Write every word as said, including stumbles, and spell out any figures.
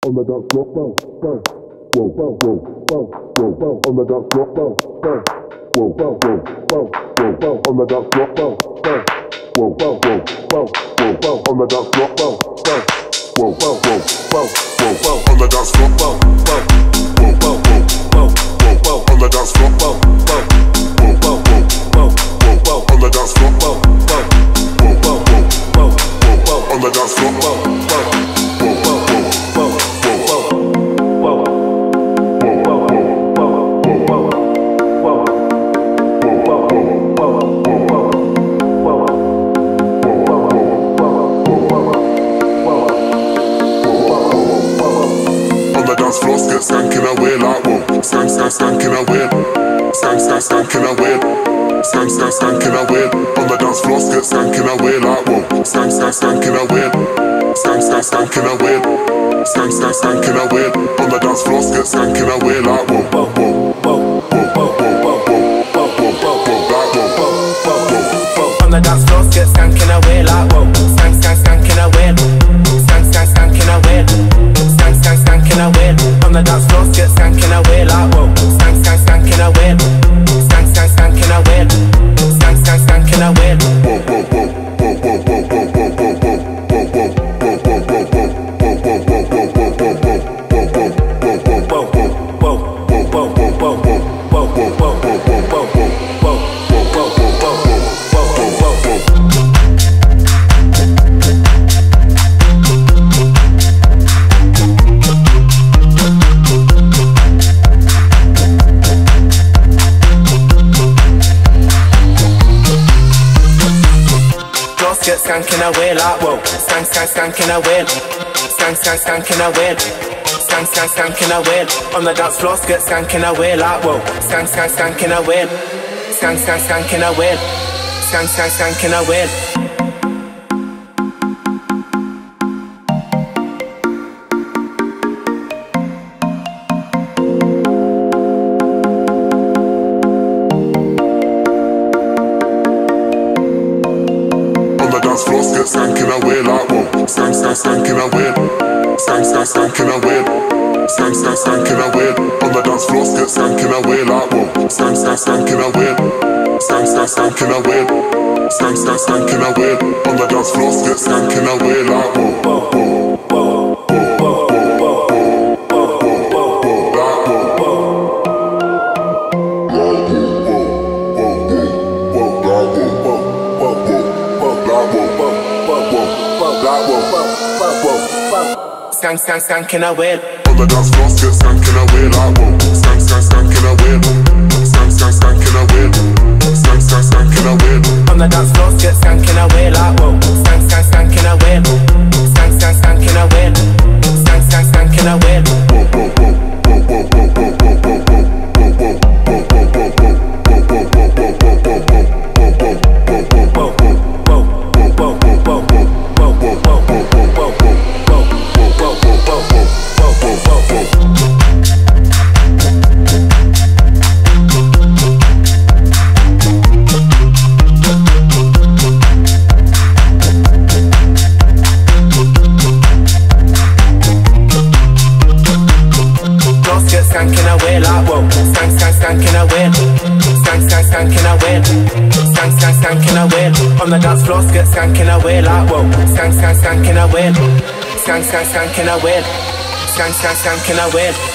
On the dance floor, bow, bow, whoa, bow, whoa, bow, whoa, bow. On the dance floor, bow, bow, whoa, bow, whoa, bow, whoa, bow. On the dance floor, bow, bow, whoa, bow, whoa, bow, whoa, bow. On the dance floor, bow, bow, whoa, bow, whoa, bow, whoa, bow. On the dance floor, bow, bow, whoa, bow, whoa, bow, whoa, bow. On the dance floor, bow, bow, whoa, bow, whoa, bow, whoa, bow. On the dance floor, bow, bow, whoa, bow, whoa, bow, whoa, bow. On the dance floor, bow, bow, whoa, bow, whoa, bow, whoa, bow. Get skanking away like whoa, skank, skank, skanking away, skank, skank, skanking away, skank, skank, skanking away. On the dance floor, get skanking away like whoa, skank, skank, skanking away, skank, skank, skanking away, skank, skank, skanking away. On the dance floor, get skanking away like whoa, whoa, whoa, whoa, whoa, whoa, whoa, whoa, whoa, whoa, whoa, like whoa, whoa, whoa, whoa. On the dance floor, get skanking away like whoa, skank, skank, skanking away, skank, skank, skanking away, skank, skank, skanking away. On the dance floor, get skanking away like whoa, skank, skank, skanking away, skank, skank, skanking away, skank, skank, skanking away. Whoa, whoa, whoa, whoa, whoa, whoa, whoa, whoa, whoa, whoa, whoa, get skanking away like whoa, skank, skank, skanking away, skank, skank, skanking away, skank, skank, skanking away. On the dance floor, get skanking away like whoa, skank, skank, skanking away, skank, skank, skanking away, skank, skank, skanking away. Get skanking away like whoa, skank, skank, skanking away, skank, skank, skanking away, skank, skank, skanking away. On the dance floor, get skanking away like whoa, skank, skank, skanking away, skank, skank, skanking away, skank, skank, skanking away. On the dance floor, get skanking away like whoa, whoa, whoa, whoa, whoa, whoa, whoa, whoa, like whoa, whoa, skank, skank, skanking away. On the dance floor, get skanking away like whoa, skank, skank, skanking away, skank, skank, skanking away, skank, skank, skanking away. On the dance floor, get skanking away like whoa, skank, skank, skanking away, skank, skank, skanking away, skank, skank, skanking away. Whoa, whoa, whoa, whoa, whoa, whoa, whoa, whoa, whoa, whoa, whoa, whoa, whoa, whoa, whoa, skanking away like whoa, skank, skank, skanking away, skank, skank, skanking away, skank, skank, skanking away. On the dance floor, get skanking away like whoa, skank, skank, skanking away, skank, skank, skanking away, skank, skank, skanking away.